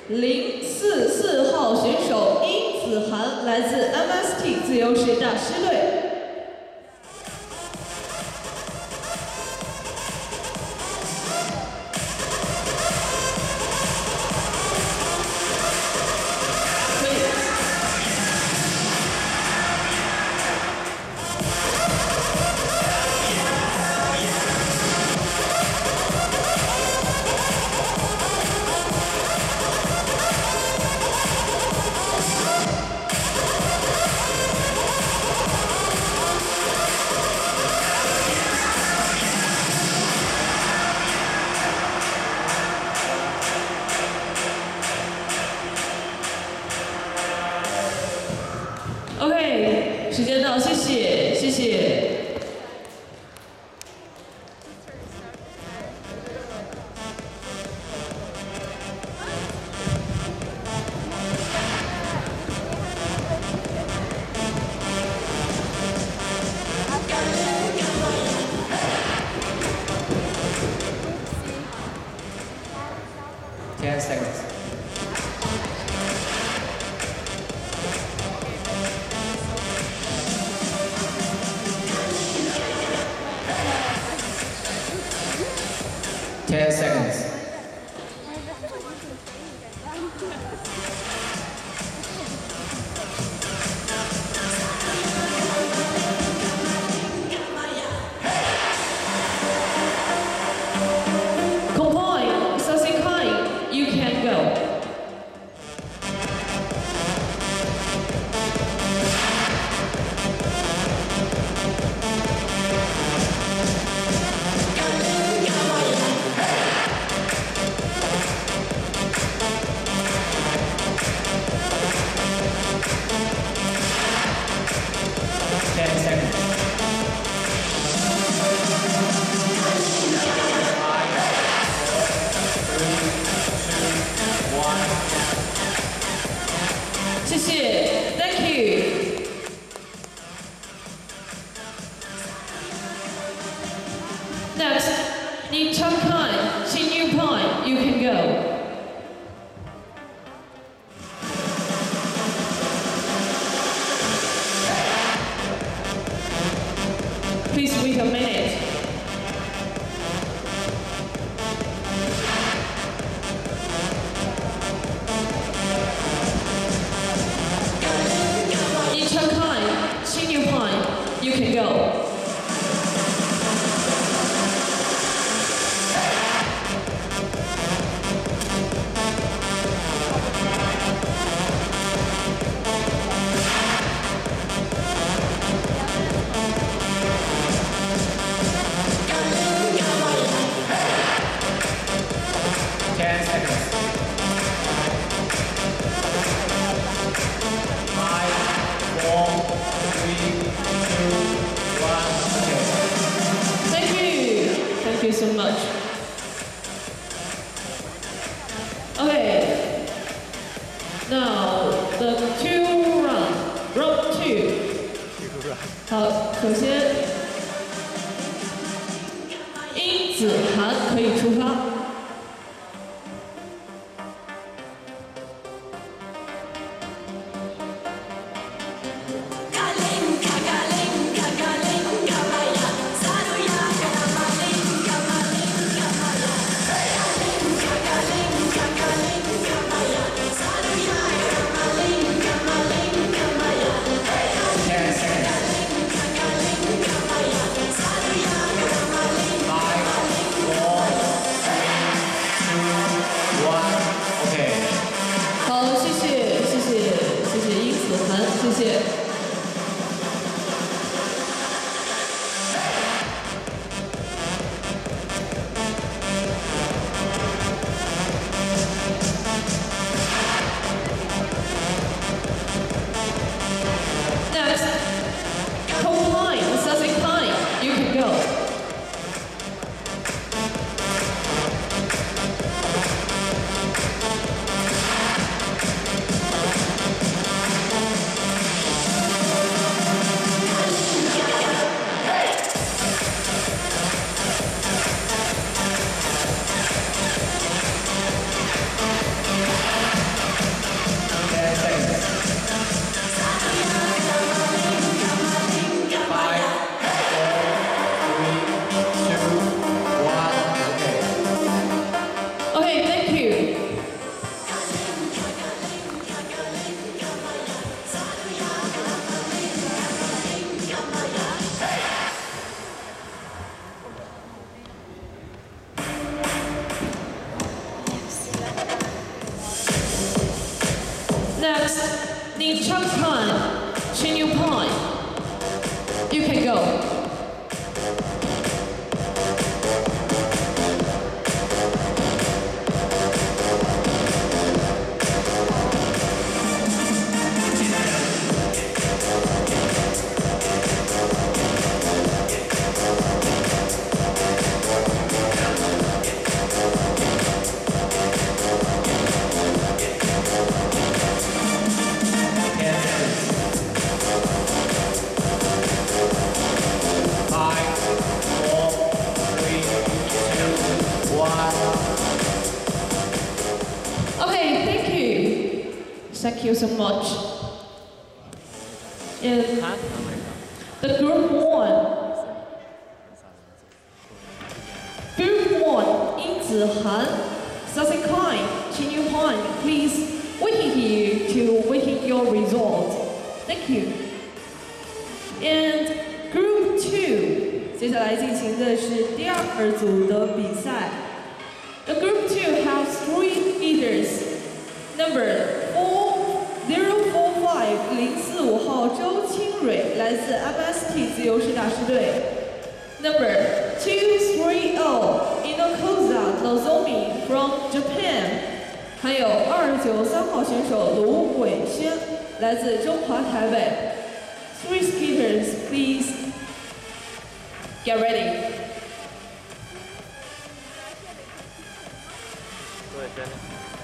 044号选手殷子涵，来自 MST 自由式大师队。 OK， 时间到，谢谢，谢谢。 10 seconds. You can go. Thank you. Next, Ni Chang Kai, Xin Yu Pai, you can go. Please wait a minute. You can go. Thank you so much. Okay. Now the 2 round, round 2. 好，首先殷子涵可以出发。 5, 4, 3, 你 Chuck Han, Chin Yu Pine. You can go. Okay, thank you. Thank you so much. And the group one. Group one, Yingzi Han, Sassy Klein, Chin Yu Han, please waiting here to waiting your result. Thank you. And Group two, 接下来进行的是第二组的比赛。The Group two has three leaders. Number 4045 045号周清蕊，来自 MST 自由式大师队。Number 230 Inokoza Nozomi from Japan， 还有293号选手卢伟轩，来自中华台北。Three skaters, please get ready. 对，真的。